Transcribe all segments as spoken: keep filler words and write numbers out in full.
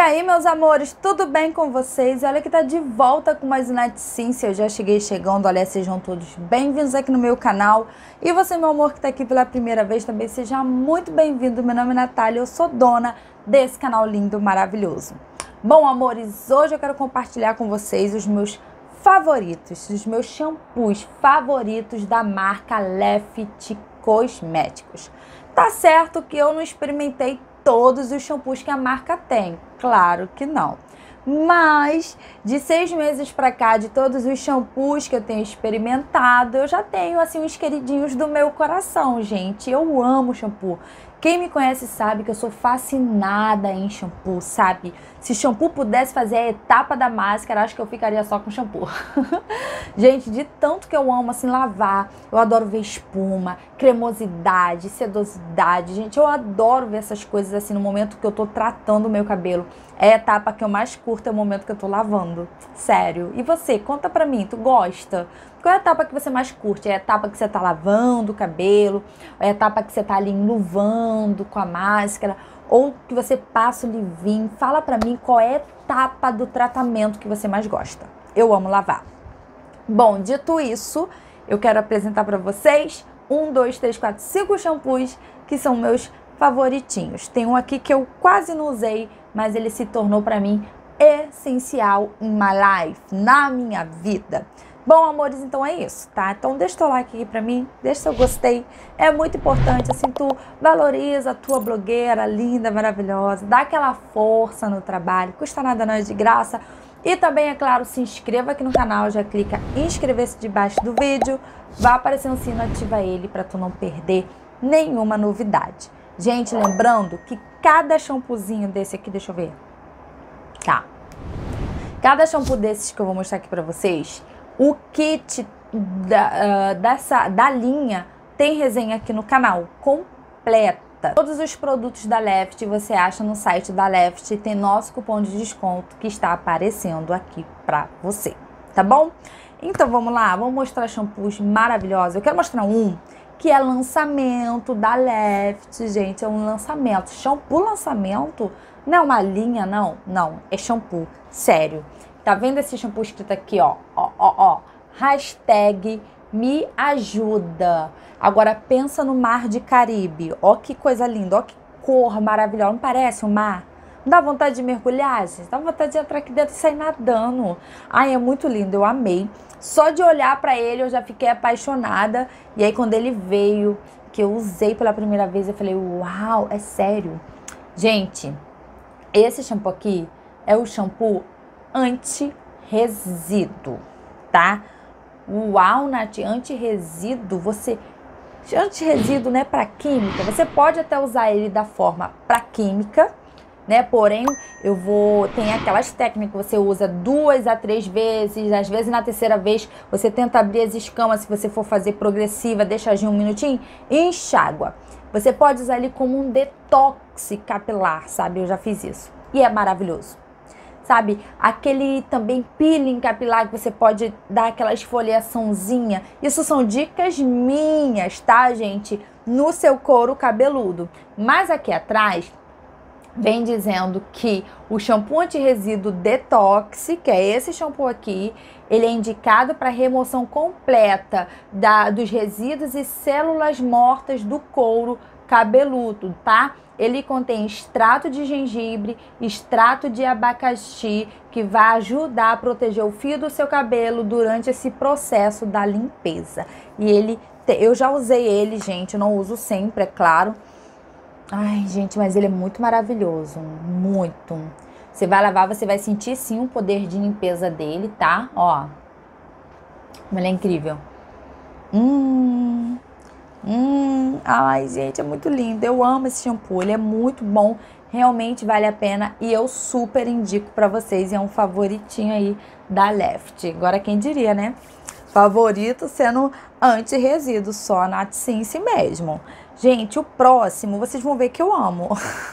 aí, meus amores, tudo bem com vocês? Olha que tá de volta com mais um NetSense. Eu já cheguei chegando, olha, sejam todos bem-vindos aqui no meu canal. E você, meu amor, que tá aqui pela primeira vez, também seja muito bem-vindo. Meu nome é Natália, eu sou dona desse canal lindo, maravilhoso. Bom, amores, hoje eu quero compartilhar com vocês os meus favoritos, os meus shampoos favoritos da marca Left Cosméticos. Tá certo que eu não experimentei todos os shampoos que a marca tem, claro que não. Mas de seis meses pra cá, de todos os shampoos que eu tenho experimentado, eu já tenho assim uns queridinhos do meu coração, gente. Eu amo shampoo. Quem me conhece sabe que eu sou fascinada em shampoo, sabe? Se shampoo pudesse fazer a etapa da máscara, acho que eu ficaria só com shampoo. Gente, de tanto que eu amo assim lavar, eu adoro ver espuma, cremosidade, sedosidade. Gente, eu adoro ver essas coisas assim no momento que eu tô tratando o meu cabelo. É a etapa que eu mais curto, é o momento que eu tô lavando. Sério. E você, conta pra mim, tu gosta? Qual é a etapa que você mais curte? É a etapa que você tá lavando o cabelo? É a etapa que você tá ali enluvando com a máscara? Ou que você passa o livinho? Fala pra mim qual é a etapa do tratamento que você mais gosta. Eu amo lavar. Bom, dito isso, eu quero apresentar pra vocês um, dois, três, quatro, cinco shampoos que são meus favoritinhos. Tem um aqui que eu quase não usei, mas ele se tornou pra mim essencial in my life, na minha vida. Bom, amores, então é isso, tá? Então deixa o teu like aqui pra mim, deixa seu gostei, é muito importante, assim, tu valoriza a tua blogueira linda, maravilhosa, dá aquela força no trabalho, custa nada, não é de graça. E também, é claro, se inscreva aqui no canal, já clica em inscrever-se debaixo do vídeo, vai aparecer um sino, ativa ele pra tu não perder nenhuma novidade. Gente, lembrando que cada shampoozinho desse aqui, deixa eu ver, tá, cada shampoo desses que eu vou mostrar aqui pra vocês, o kit da, uh, dessa, da linha tem resenha aqui no canal, completa. Todos os produtos da Left você acha no site da Left, tem nosso cupom de desconto que está aparecendo aqui pra você, tá bom? Então vamos lá, vamos mostrar shampoos maravilhosos. Eu quero mostrar um que é lançamento da Left, gente, é um lançamento. Shampoo lançamento não é uma linha, não, não, é shampoo, sério. Tá vendo esse shampoo escrito aqui, ó, ó, ó, ó, hashtag me ajuda. Agora pensa no mar de Caribe, ó que coisa linda, ó que cor maravilhosa, não parece um mar? Não dá vontade de mergulhar, gente? Dá vontade de entrar aqui dentro e sair nadando. Ai, é muito lindo, eu amei. Só de olhar pra ele eu já fiquei apaixonada. E aí quando ele veio, que eu usei pela primeira vez, eu falei, uau, é sério. Gente, esse shampoo aqui é o shampoo anti-resíduo, tá? O Walnut anti-resíduo, você... Anti-resíduo, né, para química, você pode até usar ele da forma para química, né? Porém, eu vou... Tem aquelas técnicas que você usa duas a três vezes, às vezes na terceira vez você tenta abrir as escamas, se você for fazer progressiva, deixa agir um minutinho e enxágua. Você pode usar ele como um detox capilar, sabe? Eu já fiz isso. E é maravilhoso. Sabe, aquele também peeling capilar que você pode dar aquela esfoliaçãozinha. Isso são dicas minhas, tá, gente? No seu couro cabeludo. Mas aqui atrás vem dizendo que o shampoo anti-resíduo Detox, que é esse shampoo aqui, ele é indicado para remoção completa da, dos resíduos e células mortas do couro cabeludo, tá? Ele contém extrato de gengibre, extrato de abacaxi, que vai ajudar a proteger o fio do seu cabelo durante esse processo da limpeza. E ele, eu já usei ele, gente, eu não uso sempre, é claro. Ai, gente, mas ele é muito maravilhoso, muito. Você vai lavar, você vai sentir sim o poder de limpeza dele, tá? Ó, ele é incrível. Hum... Hum, ai, gente, é muito lindo. Eu amo esse shampoo, ele é muito bom, realmente vale a pena e eu super indico pra vocês. É um favoritinho aí da Left. Agora quem diria, né? Favorito sendo anti-resíduo, só na NetSense mesmo. Gente, o próximo, vocês vão ver que eu amo.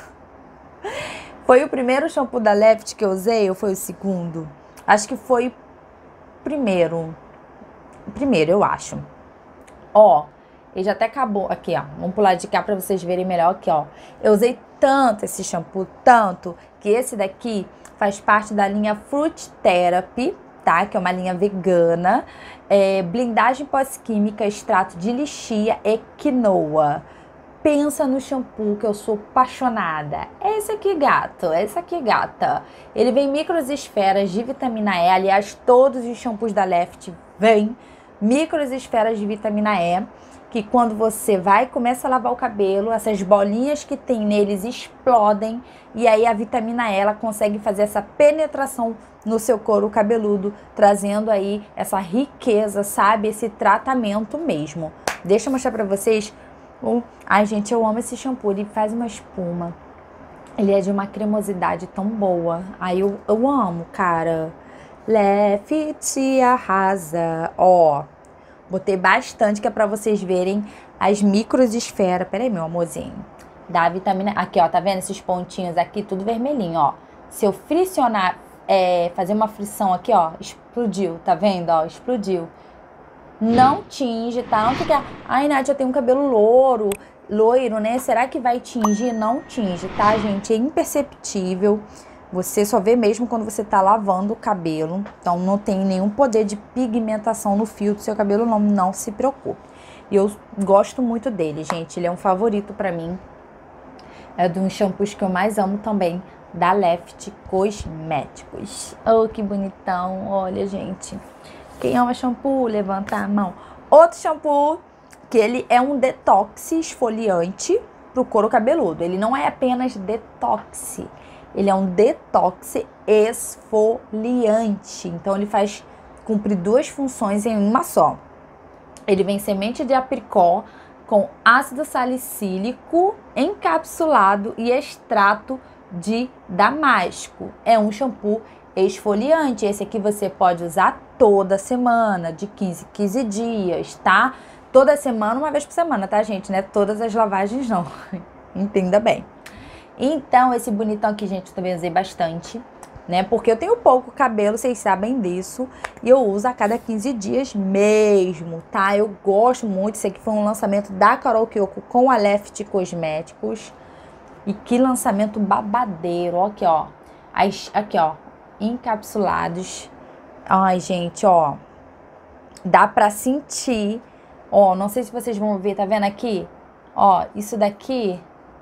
Foi o primeiro shampoo da Left que eu usei ou foi o segundo? Acho que foi o primeiro. O primeiro, eu acho. Ó, ele já até acabou. Aqui, ó. Vamos pular de cá pra vocês verem melhor aqui, ó. Eu usei tanto esse shampoo, tanto, que esse daqui faz parte da linha Fruit Therapy, tá? Que é uma linha vegana. É, blindagem pós-química, extrato de lixia e quinoa. Pensa no shampoo que eu sou apaixonada. É esse aqui, gato. É esse aqui, gata. Ele vem microesferas de vitamina E. Aliás, todos os shampoos da Left vêm microesferas de vitamina E. Que quando você vai e começa a lavar o cabelo, essas bolinhas que tem neles explodem. E aí a vitamina E, ela consegue fazer essa penetração no seu couro cabeludo. Trazendo aí essa riqueza, sabe? Esse tratamento mesmo. Deixa eu mostrar pra vocês. Um, ai, gente, eu amo esse shampoo. Ele faz uma espuma. Ele é de uma cremosidade tão boa. Ai, eu, eu amo, cara. Left arrasa. Ó, botei bastante, que é pra vocês verem as microesferas. Pera aí, meu amorzinho. Da vitamina... Aqui, ó, tá vendo esses pontinhos aqui? Tudo vermelhinho, ó. Se eu friccionar, é, fazer uma frição aqui, ó, explodiu. Tá vendo, ó? Explodiu. Não tinge, tá? Não fica... Ai, Nath, eu tenho um cabelo louro, loiro, né? Será que vai tingir? Não tinge, tá, gente? É imperceptível. Você só vê mesmo quando você tá lavando o cabelo. Então, não tem nenhum poder de pigmentação no fio do seu cabelo, não. Não se preocupe. E eu gosto muito dele, gente. Ele é um favorito pra mim. É de uns shampoos que eu mais amo também, da Left Cosméticos. Oh, que bonitão. Olha, gente. Quem ama shampoo, levanta a mão. Outro shampoo, que ele é um detox esfoliante pro couro cabeludo. Ele não é apenas detox, ele é um detox esfoliante. Então, ele faz cumprir duas funções em uma só. Ele vem semente de apricot com ácido salicílico encapsulado e extrato de damasco. É um shampoo esfoliante. Esse aqui você pode usar toda semana, de quinze em quinze dias, tá? Toda semana, uma vez por semana, tá, gente? Não é todas as lavagens, não. Entenda bem. Então, esse bonitão aqui, gente, eu também usei bastante, né? Porque eu tenho pouco cabelo, vocês sabem disso. E eu uso a cada quinze dias mesmo, tá? Eu gosto muito. Esse aqui foi um lançamento da Carol Kiyoko com a Left Cosméticos. E que lançamento babadeiro. Ó, aqui, ó. As, aqui, ó. Encapsulados. Ai, gente, ó. Dá pra sentir. Ó, não sei se vocês vão ver, tá vendo aqui? Ó, isso daqui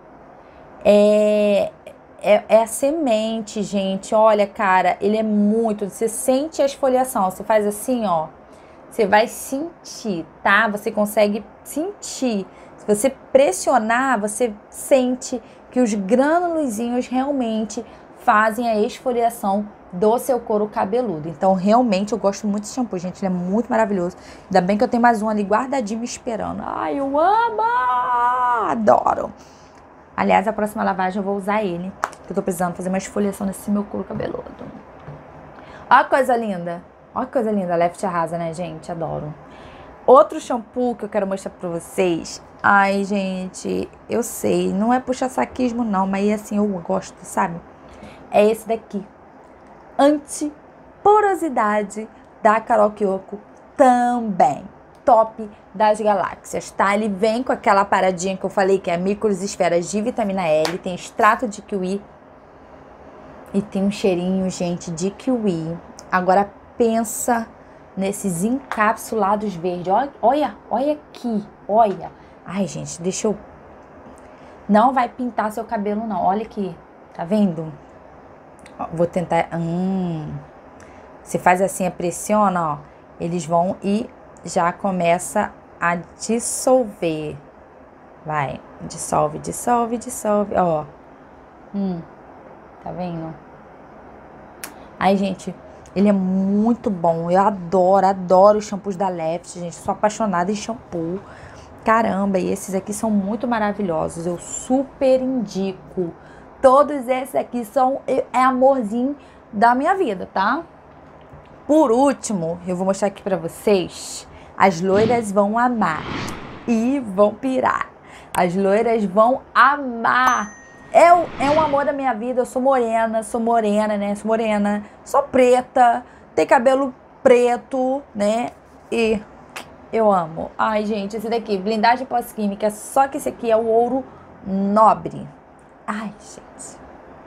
é, é, é a semente, gente. Olha, cara, ele é muito... Você sente a esfoliação. Você faz assim, ó. Você vai sentir, tá? Você consegue sentir. Se você pressionar, você sente que os granulozinhos realmente fazem a esfoliação do seu couro cabeludo. Então, realmente, eu gosto muito desse shampoo, gente. Ele é muito maravilhoso. Ainda bem que eu tenho mais um ali guardadinho me esperando. Ai, eu amo! Adoro! Aliás, a próxima lavagem eu vou usar ele. Que eu tô precisando fazer uma esfoliação nesse meu couro cabeludo. Olha que coisa linda! Olha que coisa linda. Left arrasa, né, gente? Adoro. Outro shampoo que eu quero mostrar pra vocês. Ai, gente, eu sei. Não é puxa-saquismo, não. Mas, assim, eu gosto, sabe? É esse daqui. Anti-porosidade da Carol Kiyoko também. Top das galáxias, tá? Ele vem com aquela paradinha que eu falei, que é microesferas de vitamina E. Ele tem extrato de kiwi. E tem um cheirinho, gente, de kiwi. Agora, pensa nesses encapsulados verdes. Olha, olha, olha aqui. Olha. Ai, gente, deixa eu... Não vai pintar seu cabelo, não. Olha aqui. Tá vendo? Vou tentar... Hum. Você faz assim, pressiona, ó. Eles vão e já começa a dissolver. Vai. Dissolve, dissolve, dissolve. Ó. Hum. Tá vendo? Ai, gente, ele é muito bom. Eu adoro, adoro os shampoos da Left, gente. Sou apaixonada em shampoo. Caramba, e esses aqui são muito maravilhosos. Eu super indico. Todos esses aqui são é amorzinho da minha vida, tá? Por último, eu vou mostrar aqui pra vocês. As loiras vão amar e vão pirar. As loiras vão amar. É o, é um amor da minha vida. Eu sou morena, sou morena, né? Sou morena, sou preta, tenho cabelo preto, né? E eu amo. Ai, gente, esse daqui, blindagem pós-química. Só que esse aqui é o ouro nobre. Ai, gente.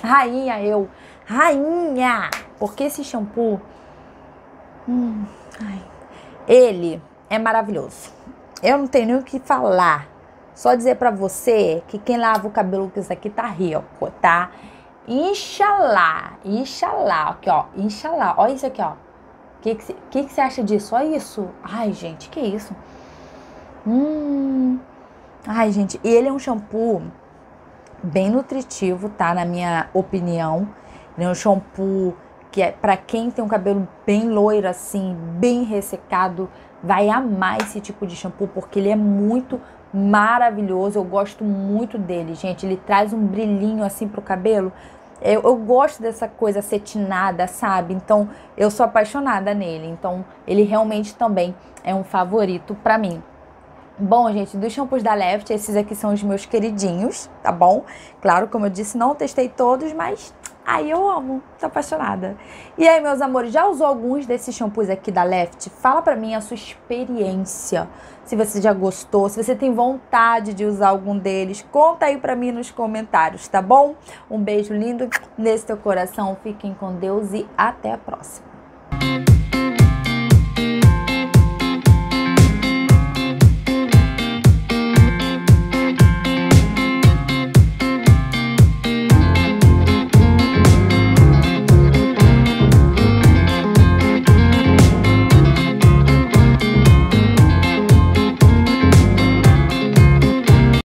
Rainha eu, rainha, porque esse shampoo, hum, ai, ele é maravilhoso. Eu não tenho nem o que falar, só dizer pra você que quem lava o cabelo com isso aqui tá rico, tá? Inxalá, inxalá, aqui ó, inxalá, olha isso aqui ó. O que que, que que você acha disso? Olha isso. Ai gente, que isso? Hum, ai gente, ele é um shampoo bem nutritivo, tá? Na minha opinião. Ele é um shampoo que é pra quem tem um cabelo bem loiro assim, bem ressecado, vai amar esse tipo de shampoo, porque ele é muito maravilhoso. Eu gosto muito dele, gente. Ele traz um brilhinho assim pro cabelo. Eu, eu gosto dessa coisa acetinada, sabe? Então, eu sou apaixonada nele. Então, ele realmente também é um favorito pra mim. Bom, gente, dos shampoos da Left, esses aqui são os meus queridinhos, tá bom? Claro, como eu disse, não testei todos, mas ai, eu amo, tô apaixonada. E aí, meus amores, já usou alguns desses shampoos aqui da Left? Fala pra mim a sua experiência, se você já gostou, se você tem vontade de usar algum deles, conta aí pra mim nos comentários, tá bom? Um beijo lindo nesse teu coração, fiquem com Deus e até a próxima.